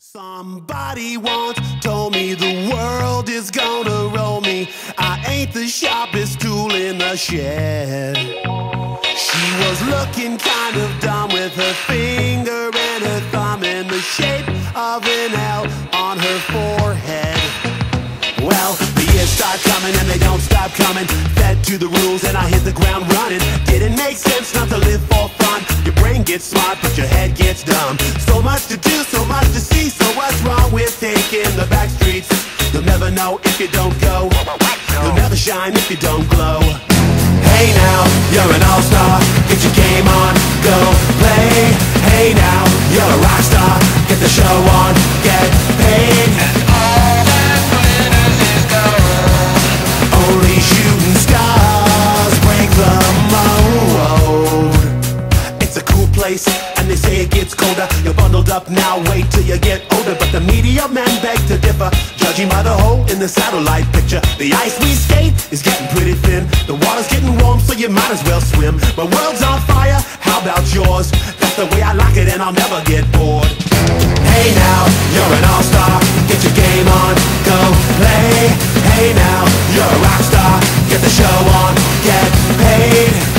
Somebody once told me the world is gonna roll me. I ain't the sharpest tool in the shed. She was looking kind of dumb with her finger and her thumb in the shape of an L on her forehead. Well, the years start coming and they don't stop coming. Fed to the rules and I hit the ground running. Didn't make sense not to live for fun. Your brain gets smart but your head gets dumb. So much to do, so much to see. So what's wrong with taking the back streets? You'll never know if you don't go. You'll never shine if you don't glow. Hey now, you're an all-star. Get your game on, go play. Hey now, you're a rock star. Get the show on, get paid. And all that glitters is gold. Only shooting stars break the mold. It's a cool place, and they say it gets colder. You're bundled up now, wait till you get older. But the media men beg to differ, judging by the hole in the satellite picture. The ice we skate is getting pretty thin. The water's getting warm, so you might as well swim. My world's on fire, how about yours? That's the way I like it and I'll never get bored. Hey now, you're an all-star. Get your game on, go play. Hey now, you're a rock star. Get the show on, get paid.